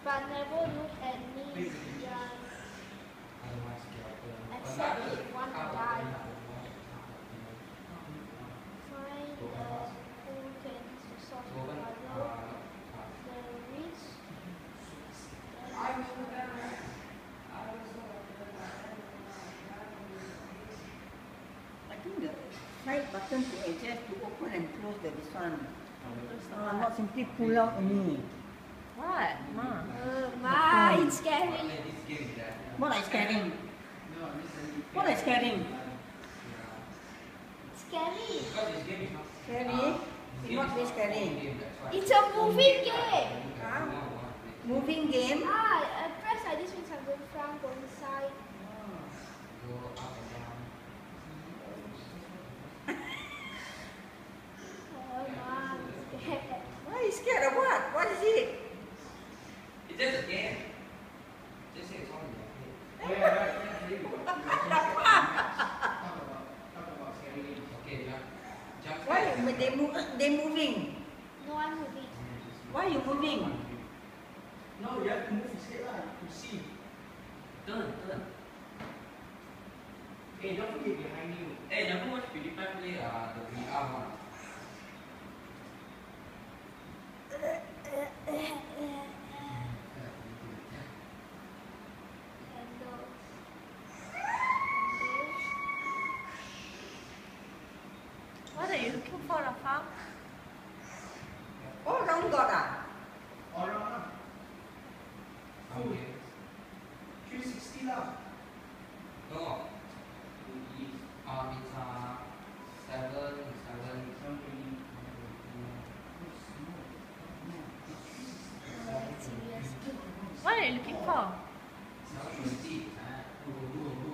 but never look at me. Yeah. Except if you want to die. Find who can solve the puzzle. The rich. I think the side button to adjust to open and close the this one. Not simply pull out only. What? Ma? Ma, it's scary. What is scaring? What is scaring? Scary. Scary? What is scary? It's a moving game. Moving game? At first I just means I'm going front, going side. Oh, Ma, I'm scared. Why are you scared of what? What is it? It's just a game. Just say it's on the Why they moving? No, I'm moving. Why are you moving? No, you have to move his head to see. Turn. Hey, don't forget behind you. Hey, never watch PewDiePie play the VR one. What are you looking for, Rafa? All round got ah? All around. Okay. 360 lah. No. It's 7. What are you looking for? 720.